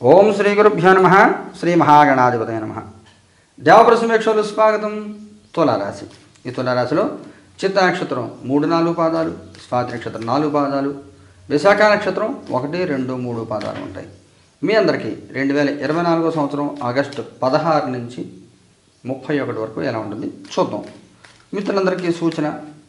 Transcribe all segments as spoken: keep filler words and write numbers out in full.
ఓం శ్రీ గురుభ్యో నమః. శ్రీ మహాగణాధిపతయ నమః. దేవప్రసమేక్షలు స్వాగతం. తులారాశి. ఈ తులారాశిలో చిత్త నక్షత్రం మూడు నాలుగు పాదాలు, స్వాతి నక్షత్రం నాలుగు పాదాలు, విశాఖ నక్షత్రం ఒకటి రెండు మూడు పాదాలు ఉంటాయి. మీ అందరికీ రెండు వేల ఇరవై నాలుగో సంవత్సరం ఆగస్టు పదహారు నుంచి ముప్పై ఒకటి వరకు ఎలా ఉంటుంది చూద్దాం. మిత్రులందరికీ సూచన,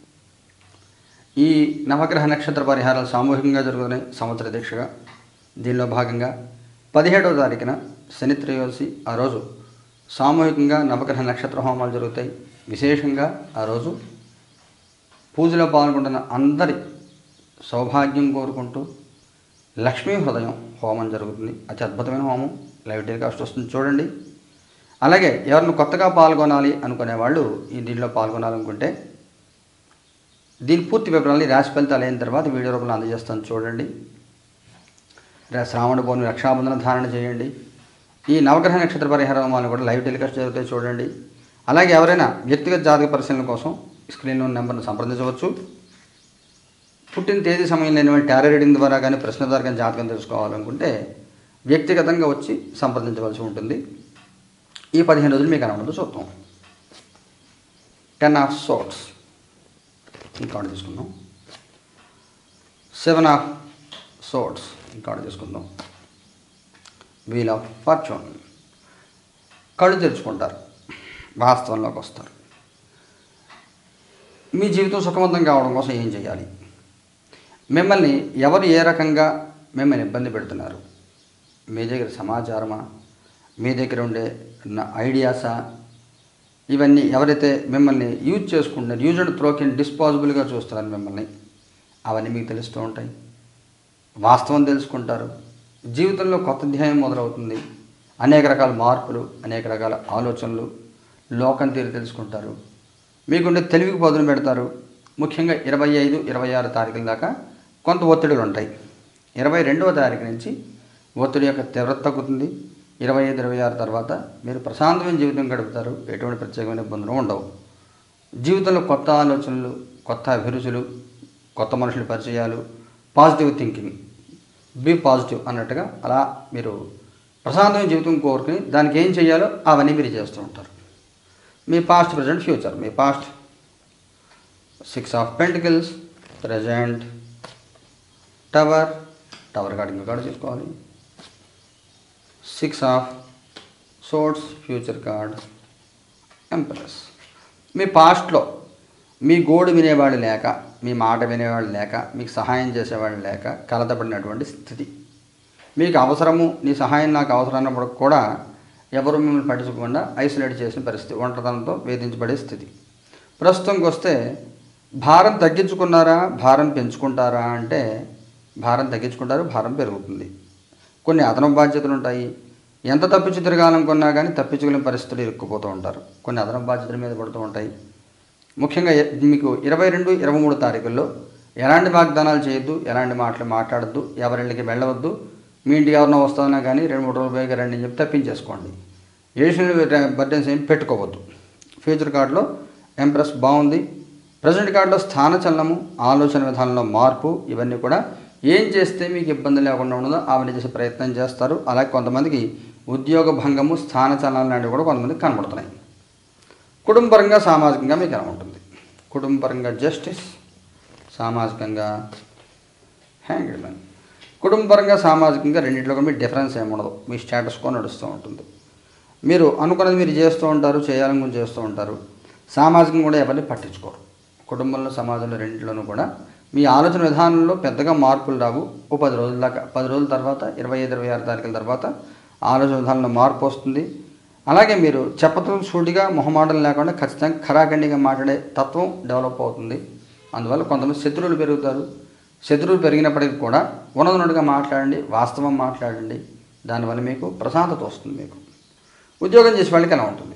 ఈ నవగ్రహ నక్షత్ర పరిహారాలు సామూహికంగా జరుగుతున్నాయి సంవత్సర దీక్షగా. దీనిలో భాగంగా పదిహేడవ తారీఖున శని త్రయోదశి, ఆ రోజు సామూహికంగా నవగ్రహ నక్షత్ర హోమాలు జరుగుతాయి. విశేషంగా ఆ రోజు పూజలో పాల్గొంటున్న అందరి సౌభాగ్యం కోరుకుంటూ లక్ష్మీ హృదయం హోమం జరుగుతుంది. అతి అద్భుతమైన హోమం. లైవ్ టెలికాస్ట్ వస్తుంది, చూడండి. అలాగే ఎవరిని కొత్తగా పాల్గొనాలి అనుకునే వాళ్ళు ఈ దీనిలో పాల్గొనాలనుకుంటే దీని పూర్తి వివరాలు రాశి ఫలితాలు అయిన తర్వాత వీడియో రూపంలో అందజేస్తాను, చూడండి. శ్రావణ పౌర్ణమి రక్షాబంధన ధారణ చేయండి. ఈ నవగ్రహ నక్షత్ర పరిహార హోమాలను కూడా లైవ్ టెలికాస్ట్ జరుగుతాయి, చూడండి. అలాగే ఎవరైనా వ్యక్తిగత జాతక పరిశీలన కోసం స్క్రీన్లో ఉన్న నెంబర్ను సంప్రదించవచ్చు. పుట్టిన తేదీ సమయం లేనివాళ్ళు టారో రీడింగ్ ద్వారా కానీ ప్రశ్న ద్వారా కానీ జాతకం తెలుసుకోవాలనుకుంటే వ్యక్తిగతంగా వచ్చి సంప్రదించవలసి ఉంటుంది. ఈ పదిహేను రోజులు మీకు ఎలా ఉండదు చూద్దాం. టెన్ ఆఫ్ సోర్ట్స్ ఇంకాడు తీసుకుందాం. సెవెన్ ఆఫ్ సోర్ట్స్ ఇంకాడు తీసుకుందాం. Wheel of fortune. కళ్ళు తెరుచుకుంటారు, వాస్తవంలోకి వస్తారు. మీ జీవితం సుఖవంతం కావడం కోసం ఏం చేయాలి? మిమ్మల్ని ఎవరు ఏ రకంగా మిమ్మల్ని ఇబ్బంది పెడుతున్నారు? మీ దగ్గర సమాచారమా, మీ దగ్గర ఉండే ఐడియాసా, ఇవన్నీ ఎవరైతే మిమ్మల్ని యూజ్ చేసుకుంటున్నారు, యూజ్ అండ్ త్రో కిన్ డిస్పాజిబుల్గా చూస్తున్నారు మిమ్మల్ని, అవన్నీ మీకు తెలుస్తూ ఉంటాయి. వాస్తవం తెలుసుకుంటారు. జీవితంలో కొత్త అధ్యాయం మొదలవుతుంది. అనేక రకాల మార్పులు, అనేక రకాల ఆలోచనలు, లోకం తీరు తెలుసుకుంటారు. మీకుండే తెలివికి పదును పెడతారు. ముఖ్యంగా ఇరవై ఐదు ఇరవై ఆరు తారీఖుల దాకా కొంత ఒత్తిడులు ఉంటాయి. ఇరవై రెండవ తారీఖు నుంచి ఒత్తిడి యొక్క తీవ్రత తగ్గుతుంది. ఇరవై ఐదు ఇరవై ఆరు తర్వాత మీరు ప్రశాంతమైన జీవితం గడుపుతారు. ఎటువంటి ప్రత్యేకమైన ఇబ్బందులు ఉండవు. జీవితంలో కొత్త ఆలోచనలు, కొత్త అభిరుచులు, కొత్త మనుషుల పరిచయాలు, పాజిటివ్ థింకింగ్, బీ పాజిటివ్ అన్నట్టుగా అలా మీరు ప్రశాంతమైన జీవితం కోరుకుని దానికి ఏం చేయాలో అవన్నీ మీరు చేస్తూ ఉంటారు. మీ పాస్ట్, ప్రజెంట్, ఫ్యూచర్. మీ past six of pentacles, present tower, tower card ఇంకా కార్డు చేసుకోవాలి. Six of swords, future card, empress. మీ పాస్ట్లో మీ గోడు వినేవాళ్ళు లేక, మీ మాట వినేవాళ్ళు లేక, మీకు సహాయం చేసేవాళ్ళు లేక కలతపడినటువంటి స్థితి. మీకు అవసరము, నీ సహాయం నాకు అవసరం అన్నప్పుడు కూడా ఎవరు మిమ్మల్ని పట్టించకుండా ఐసోలేట్ చేసిన పరిస్థితి, ఒంటరితనంతో వేధించబడే స్థితి. ప్రస్తుతంకి వస్తే భారం తగ్గించుకున్నారా, భారం పెంచుకుంటారా అంటే భారం తగ్గించుకుంటారు, భారం పెరుగుతుంది. కొన్ని అదనపు బాధ్యతలు ఉంటాయి. ఎంత తప్పించి తిరగాలనుకున్నా కానీ తప్పించుకునే పరిస్థితులు ఇరుక్కుపోతూ ఉంటారు. కొన్ని అదనపు బాధ్యతల మీద పడుతూ ఉంటాయి. ముఖ్యంగా మీకు ఇరవై రెండు ఇరవై మూడు తారీఖుల్లో ఎలాంటి వాగ్దానాలు చేయొద్దు, ఎలాంటి మాటలు మాట్లాడద్దు, ఎవరింటికి వెళ్ళవద్దు. మీ ఇంటికి ఎవరినో వస్తామన్నా కానీ రెండు మూడు రోజులు పోయి రండి అని చెప్పి తప్పించేసుకోండి. ఏషియన్ బర్త్డేస్ ఏం పెట్టుకోవద్దు. ఫ్యూచర్ కార్డులో ఎంప్రెస్ బాగుంది. ప్రజెంట్ కార్డులో స్థాన చలనము, ఆలోచన విధానంలో మార్పు, ఇవన్నీ కూడా ఏం చేస్తే మీకు ఇబ్బంది లేకుండా ఉండదో అవన్నీ చేసే ప్రయత్నం చేస్తారు. అలాగే కొంతమందికి ఉద్యోగ భంగము, స్థాన చలనాలు లాంటివి కూడా కొంతమందికి కనబడుతున్నాయి. కుటుంబపరంగా, సామాజికంగా మీకు ఎలా ఉంటుంది? కుటుంబపరంగా జస్టిస్, సామాజికంగా హ్యాంగ్డ్ మ్యాన్. కుటుంబపరంగా, సామాజికంగా రెండింటిలో కూడా మీ డిఫరెన్స్ ఏముండదు. మీ స్టేటస్ కో నడుస్తూ ఉంటుంది. మీరు అనుకున్నది మీరు చేస్తూ ఉంటారు, చేయాలనుకుని చేస్తూ ఉంటారు. సామాజికంగా కూడా ఎవరిని పట్టించుకోరు. కుటుంబంలో, సమాజంలో రెండింటిలోనూ కూడా మీ ఆలోచన విధానంలో పెద్దగా మార్పులు రావు. ఓ పది రోజుల దాకా, పది రోజుల తర్వాత ఇరవై ఐదు ఇరవై ఆరు తారీఖుల తర్వాత ఆలోచన విధానంలో మార్పు వస్తుంది. అలాగే మీరు చెప్పతో సూటిగా మొహమాటం లేకుండా ఖచ్చితంగా ఖరాఖండిగా మాట్లాడే తత్వం డెవలప్ అవుతుంది. అందువల్ల కొంతమంది శత్రువులు పెరుగుతారు. శత్రువులు పెరిగినప్పటికీ కూడా ఉన్నదన్నట్టుగా మాట్లాడండి, వాస్తవం మాట్లాడండి. దానివల్ల మీకు ప్రశాంతత వస్తుంది. మీకు ఉద్యోగం చేసే వాళ్ళకి ఎలా ఉంటుంది?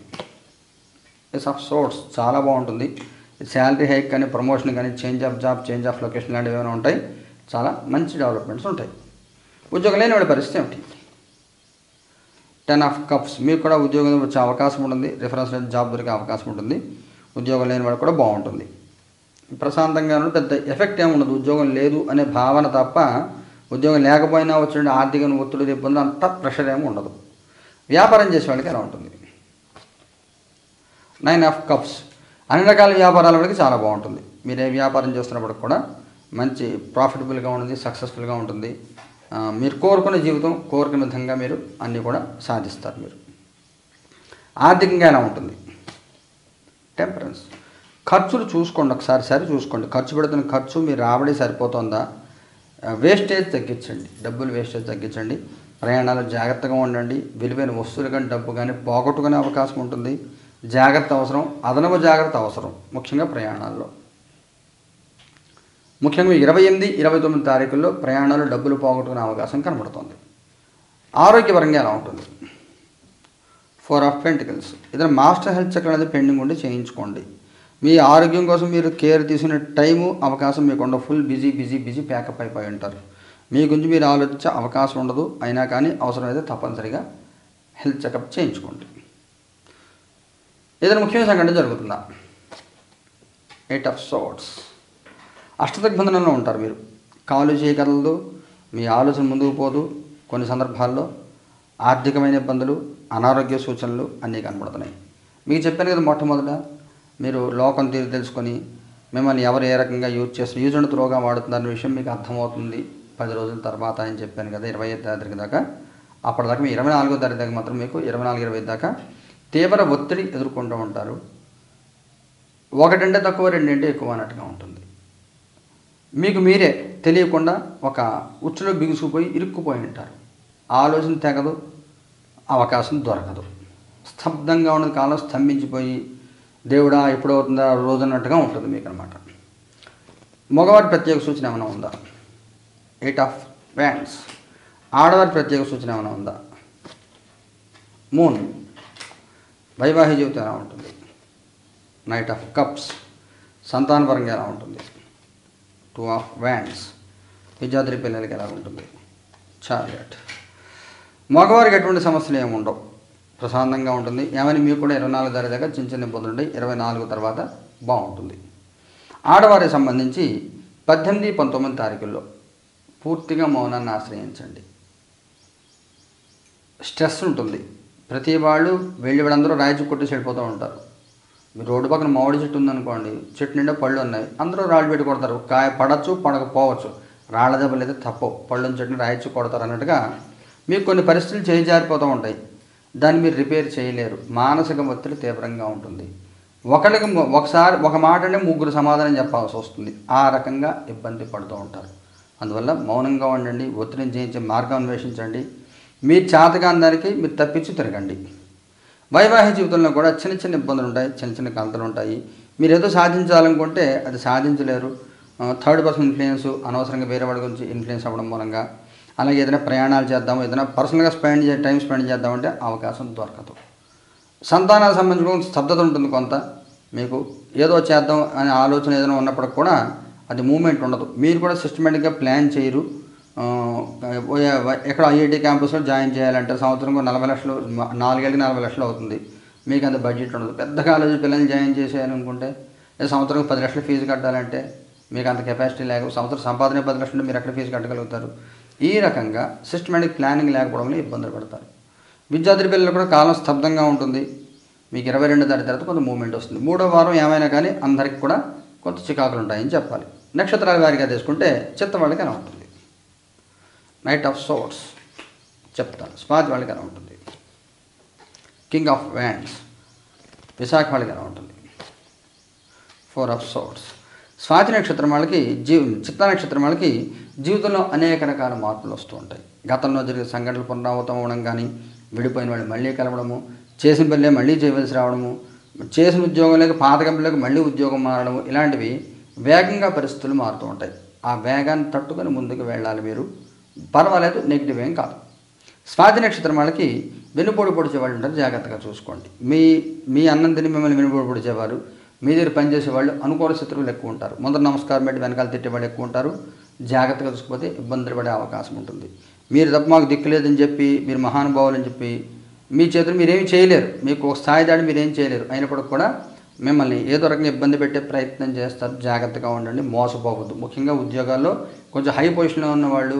ఎస్ ఆఫ్ సోర్ట్స్ చాలా బాగుంటుంది. శాలరీ హైక్ కానీ, ప్రమోషన్ కానీ, change of job, change of location లాంటివి ఏమైనా ఉంటాయి. చాలా మంచి డెవలప్మెంట్స్ ఉంటాయి. ఉద్యోగం లేని వాళ్ళ పరిస్థితి ఏమిటి? Ten of cups. మీకు కూడా ఉద్యోగం వచ్చే అవకాశం ఉంటుంది. రిఫరెన్స్ జాబ్ దొరికే అవకాశం ఉంటుంది. ఉద్యోగం లేని వాడు కూడా బాగుంటుంది. ప్రశాంతంగా పెద్ద ఎఫెక్ట్ ఏమి ఉండదు. ఉద్యోగం లేదు అనే భావన తప్ప ఉద్యోగం లేకపోయినా వచ్చిన ఆర్థిక ఒత్తిడి ఇబ్బంది అంతా ప్రెషర్ ఏమి ఉండదు. వ్యాపారం చేసే వాళ్ళకి ఎలా ఉంటుంది? Nine of cups. అన్ని రకాల వ్యాపారాల వాళ్ళకి చాలా బాగుంటుంది. మీరు ఏ వ్యాపారం చేస్తున్నప్పుడు కూడా మంచి ప్రాఫిటబుల్గా ఉంటుంది, సక్సెస్ఫుల్గా ఉంటుంది. మీరు కోరుకునే జీవితం కోరుకునే విధంగా మీరు అన్నీ కూడా సాధిస్తారు. మీరు ఆర్థికంగా ఎలా ఉంటుంది? టెంపరెన్స్. ఖర్చులు చూసుకోండి, ఒకసారి సరి చూసుకోండి. ఖర్చు పెడుతున్న ఖర్చు మీరు రాబడి సరిపోతుందా? వేస్టేజ్ తగ్గించండి, డబ్బులు వేస్టేజ్ తగ్గించండి. ప్రయాణాలు జాగ్రత్తగా ఉండండి. విలువైన వస్తువులు కానీ డబ్బు కానీ పోగొట్టుకునే అవకాశం ఉంటుంది. జాగ్రత్త అవసరం, అదనపు జాగ్రత్త అవసరం, ముఖ్యంగా ప్రయాణాల్లో. ముఖ్యంగా ఇరవై ఎనిమిది ఇరవై తొమ్మిది తారీఖుల్లో ప్రయాణాలు డబ్బులు పోగొట్టుకునే అవకాశం కనబడుతుంది. ఆరోగ్యపరంగా ఎలా ఉంటుంది? Four of pentacles. ఏదైనా మాస్టర్ హెల్త్ చెక్ అనేది పెండింగ్ ఉండి చేయించుకోండి. మీ ఆరోగ్యం కోసం మీరు కేర్ తీసుకునే టైము అవకాశం మీకుండా full busy busy busy pack up అయిపోయి ఉంటారు. మీ గురించి మీరు ఆలోచించే అవకాశం ఉండదు. అయినా కానీ అవసరమైతే తప్పనిసరిగా హెల్త్ చెకప్ చేయించుకోండి. ఏదైనా ముఖ్యమైన సంఘటన జరుగుతుందా? Eight of swords. అష్టదిగ్బంధనంలో ఉంటారు. మీరు కాలు చేయగలదు, మీ ఆలోచన ముందుకు పోదు. కొన్ని సందర్భాల్లో ఆర్థికమైన ఇబ్బందులు, అనారోగ్య సూచనలు అన్నీ కనబడుతున్నాయి. మీకు చెప్పాను కదా మొట్టమొదట, మీరు లోకం తీరు తెలుసుకొని మిమ్మల్ని ఎవరు ఏ రకంగా యూజ్ చేస్తారు, యూజ్ అండ్ త్రోగా వాడుతున్న విషయం మీకు అర్థమవుతుంది పది రోజుల తర్వాత అని చెప్పాను కదా. ఇరవై ఐదు తారీఖు దాకా, అప్పటిదాకా మీ ఇరవై నాలుగో తారీఖు దాకా మాత్రం మీకు ఇరవై నాలుగు ఇరవై ఐదు దాకా తీవ్ర ఒత్తిడి ఎదుర్కొంటూ ఉంటారు. ఒకటంటే తక్కువ, రెండింటే ఎక్కువ అన్నట్టుగా ఉంటుంది. మీకు మీరే తెలియకుండా ఒక ఉచ్చులో బిగుసుకుపోయి ఇరుక్కుపోయి ఉంటారు. ఆలోచన తెగదు, అవకాశం దొరకదు. స్తబ్దంగా ఉన్నది, కాలం స్తంభించిపోయి దేవుడా ఎప్పుడవుతుందా రోజు అన్నట్టుగా ఉంటుంది మీకు అనమాట. మగవారి ప్రత్యేక సూచన ఏమైనా ఉందా? Eight of wands. ఆడవారి ప్రత్యేక సూచన ఏమైనా ఉందా? మూన్. వైవాహిక జీవితం ఎలా ఉంటుంది? Knight of cups. సంతానపరంగా ఎలా ఉంటుంది? Two of wands. విద్యార్థి పిల్లలకి ఎలా ఉంటుంది? చారియట్. మగవారికి ఎటువంటి సమస్యలు ఏమి ఉండవు, ప్రశాంతంగా ఉంటుంది. ఏమైనా మీకు కూడా ఇరవై నాలుగు తారీఖు దాకా చిన్న చిన్న ఇబ్బందులు ఉంటాయి. ఇరవై నాలుగు తర్వాత బాగుంటుంది. ఆడవారికి సంబంధించి పద్దెనిమిది పంతొమ్మిది తారీఖుల్లో పూర్తిగా మౌనాన్ని ఆశ్రయించండి. స్ట్రెస్ ఉంటుంది. ప్రతి వాళ్ళు వెళ్ళి వాళ్ళందరూ రాయిచు కొట్టి చెడిపోతూ ఉంటారు. మీరు రోడ్డు పక్కన మామిడి చెట్టు ఉందనుకోండి, చెట్టు నిండా పళ్ళు ఉన్నాయి, అందరూ రాళ్ళు పెట్టి కొడతారు. కాయ పడచ్చు, పడకపోవచ్చు, రాళ్ళ దెబ్బలు అయితే తప్పవు, పళ్ళుని చెట్టుని రాయిచు కొడతారు అన్నట్టుగా మీకు కొన్ని పరిస్థితులు చేయి జారిపోతూ ఉంటాయి. దాన్ని మీరు రిపేర్ చేయలేరు. మానసిక ఒత్తిడి తీవ్రంగా ఉంటుంది. ఒకరికి ఒకసారి ఒక మాట అంటే ముగ్గురు సమాధానం చెప్పాల్సి వస్తుంది. ఆ రకంగా ఇబ్బంది పడుతూ ఉంటారు. అందువల్ల మౌనంగా ఉండండి, ఒత్తిడిని జయించే మార్గం అన్వేషించండి. మీరు చేతకాని దానికి మీరు తప్పించి తిరగండి. వైవాహిక జీవితంలో కూడా చిన్న చిన్న ఇబ్బందులు ఉంటాయి, చిన్న చిన్న కలతలు ఉంటాయి. మీరు ఏదో సాధించాలనుకుంటే అది సాధించలేరు. థర్డ్ పర్సన్ ఇన్ఫ్లుయెన్స్, అనవసరంగా వేరే వాళ్ళ గురించి ఇన్ఫ్లుయెన్స్ అవ్వడం మూలంగా, అలాగే ఏదైనా ప్రయాణాలు చేద్దాము, ఏదైనా పర్సనల్గా స్పెండ్ చే టైం స్పెండ్ చేద్దామంటే అవకాశం దొరకదు. సంతానాలకు సంబంధించిన స్తబ్దత ఉంటుంది కొంత. మీకు ఏదో చేద్దాం అనే ఆలోచన ఏదైనా ఉన్నప్పటికి కూడా అది మూమెంట్ ఉండదు. మీరు కూడా సిస్టమేటిక్గా ప్లాన్ చేయరు. ఎక్కడ ఐఐటి క్యాంపస్లో జాయిన్ చేయాలంటే సంవత్సరంలో నలభై లక్షలు, నాలుగేళ్ళకి నలభై లక్షలు అవుతుంది. మీకు అంత బడ్జెట్ ఉండదు. పెద్ద కాలేజీ పిల్లల్ని జాయిన్ చేసేయాలనుకుంటే సంవత్సరం పది లక్షలు ఫీజు కట్టాలంటే మీకు అంత కెపాసిటీ లేక, సంవత్సరం సంపాదన పది లక్షలు మీరు ఎక్కడ ఫీజు కట్టగలుగుతారు? ఈ రకంగా సిస్టమేటిక్ ప్లానింగ్ లేకపోవడంలో ఇబ్బందులు పడతారు. విద్యార్థి పిల్లలు కూడా కాలం స్తబ్దంగా ఉంటుంది. మీకు ఇరవై రెండు తారీఖు తర్వాత కొంత మూమెంట్ వస్తుంది. మూడో వారం ఏమైనా కానీ అందరికి కూడా కొంత చికాకులు ఉంటాయని చెప్పాలి. నక్షత్రాల వారిగా తీసుకుంటే చిత్త వాళ్ళకి ఎలా ఉంటుంది? నైట్ ఆఫ్ సోర్డ్స్ చెప్తాను. స్వాతి వాళ్ళకి ఎలా ఉంటుంది? King of wands. విశాఖ వాళ్ళకి ఎలా ఉంటుంది? Four of swords. స్వాతి నక్షత్రం వాళ్ళకి జీవ చిత్త నక్షత్రం వాళ్ళకి జీవితంలో అనేక రకాల మార్పులు వస్తూ ఉంటాయి. గతంలో జరిగే సంఘటనలు పునరావృతం అవ్వడం కానీ, విడిపోయిన వాళ్ళు మళ్ళీ కలవడము, చేసిన పనులే మళ్ళీ చేయవలసి రావడము, చేసిన ఉద్యోగం లేక పాత కంపెనీలకు మళ్ళీ ఉద్యోగం మారడము, ఇలాంటివి వేగంగా పరిస్థితులు మారుతూ ఉంటాయి. ఆ వేగాన్ని తట్టుకొని ముందుకు వెళ్ళాలి. మీరు పర్వాలేదు, నెగిటివ్ ఏం కాదు. స్వాతి నక్షత్రం వాళ్ళకి వెన్నుపోటు పొడిచే వాళ్ళు ఉంటారు, జాగ్రత్తగా చూసుకోండి. మీ మీ అన్నం తిని మిమ్మల్ని వెన్నుపోటు పొడిచేవారు, మీ దగ్గర పనిచేసే వాళ్ళు అనుకూల శత్రువులు ఎక్కువ ఉంటారు. ముందర నమస్కారం పెట్టి వెనకాల తిట్టేవాళ్ళు ఎక్కువ ఉంటారు. జాగ్రత్తగా చూసుకుపోతే ఇబ్బందులు పడే అవకాశం ఉంటుంది. మీరు తప్ప మాకు దిక్కు లేదని చెప్పి, మీరు మహానుభావులు అని చెప్పి మీ చేతులు మీరేమి చేయలేరు. మీకు ఒక స్థాయి దాడి మీరేం చేయలేరు. అయినప్పటికి కూడా మిమ్మల్ని ఏదో రకంగా ఇబ్బంది పెట్టే ప్రయత్నం చేస్తారు. జాగ్రత్తగా ఉండండి, మోసపోవద్దు. ముఖ్యంగా ఉద్యోగాల్లో కొంచెం హై పొజిషన్లో ఉన్నవాళ్ళు,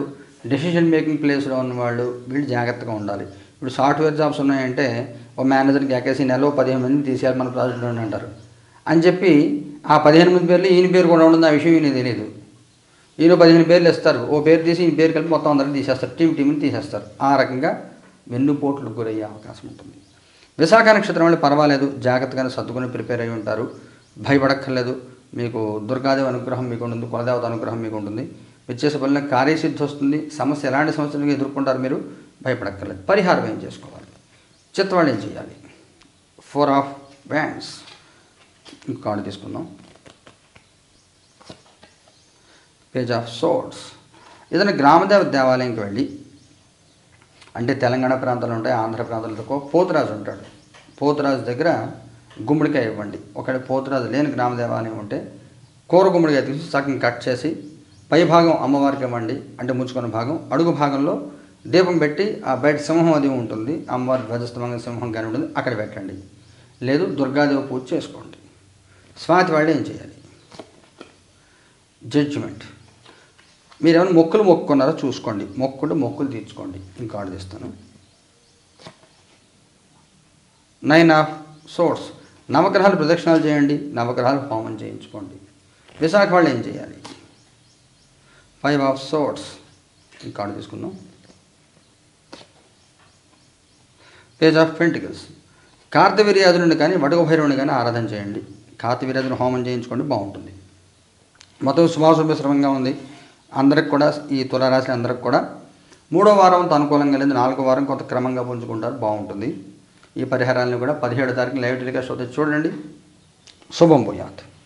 డెసిషన్ మేకింగ్ ప్లేస్లో ఉన్నవాళ్ళు వీళ్ళు జాగ్రత్తగా ఉండాలి. ఇప్పుడు సాఫ్ట్వేర్ జాబ్స్ ఉన్నాయంటే ఓ మేనేజర్కి ఎక్కేసి నెలలో పదిహేను మందిని తీసేయాలి మన ప్రాజెక్ట్లో అంటారు అని చెప్పి ఆ పదిహేను మంది పేర్లు ఈయన పేరు కూడా ఉంటుంది. ఆ విషయం ఈయన తెలియదు. ఈయన పదిహేను పేర్లు ఇస్తారు, ఓ పేరు తీసి ఈయన పేరు కలిపి మొత్తం అందరిని తీసేస్తారు, టీం టీంని తీసేస్తారు. ఆ రకంగా వెన్నుపోట్లకు గురయ్యే అవకాశం ఉంటుంది. విశాఖ నక్షత్రం వాళ్ళు పర్వాలేదు, జాగ్రత్తగానే సర్దుకుని ప్రిపేర్ అయి ఉంటారు, భయపడక్కర్లేదు. మీకు దుర్గాదేవి అనుగ్రహం మీకు ఉంటుంది, కులదేవత అనుగ్రహం మీకు ఉంటుంది. మీరు చేసే పనుల కార్యసిద్ధి వస్తుంది. సమస్య ఎలాంటి సమస్యలు ఎదుర్కొంటారు, మీరు భయపడక్కర్లేదు. పరిహారం ఏం చేసుకోవాలి, చిత్తవాళ్ళు ఏం చేయాలి? ఫోర్ ఆఫ్ వ్యాండ్స్ ఇంకో కార్డు తీసుకుందాం. Page of swords. ఏదైనా గ్రామదేవ దేవాలయంకి వెళ్ళి, అంటే తెలంగాణ ప్రాంతాలు ఉంటాయి, ఆంధ్ర ప్రాంతాలు తక్కువ, పోతురాజు ఉంటాడు, పోతురాజు దగ్గర గుమ్మడికాయ ఇవ్వండి. ఒకవేళ పోతురాజు లేని గ్రామ దేవాలయం ఉంటే కూర గుమ్మడికాయ తీసి సగం కట్ చేసి పై భాగం అమ్మవారికి ఇవ్వండి, అంటే ముంచుకున్న భాగం. అడుగు భాగంలో దీపం పెట్టి ఆ బయట సింహం అది ఉంటుంది, అమ్మవారి ధ్వజస్తంభంగా సింహం కానీ ఉంటుంది, అక్కడ పెట్టండి. లేదు దుర్గాదేవి పూజ చేసుకోండి. స్వాతి వాళ్ళు ఏం చేయాలి? జడ్జిమెంట్. మీరు ఏమైనా మొక్కులు మొక్కుకున్నారో చూసుకోండి, మొక్కులు మొక్కులు తీర్చుకోండి. ఇంకా ఆర్డర్ తీస్తాను. Nine of swords. నవగ్రహాలు ప్రదక్షిణాలు చేయండి, నవగ్రహాలు హోమం చేయించుకోండి. విశాఖ వాళ్ళు ఏం చేయాలి? ఫైవ్ ఆఫ్ సోర్స్ ఇంకా ఆర్డర్ తీసుకుందాం. Page of pentacles. కార్తవీర్యాదుని కానీ వడుగు భైరవుని కానీ ఆరాధన చేయండి. కార్తవీర్యాదుని హోమం చేయించుకోండి, బాగుంటుంది. మొత్తం శుభాశుభశ్రమంగా ఉంది అందరికి కూడా. ఈ తులారాశి అందరికి కూడా మూడో వారం అంత అనుకూలంగా లేదు, నాలుగో వారం కొంత క్రమంగా పుంజుకుంటారు, బాగుంటుంది. ఈ పరిహారాలను కూడా పదిహేడు తారీఖు లైవ్ టెలికాస్ట్ అవుతుంది, చూడండి. శుభం పోయాత్.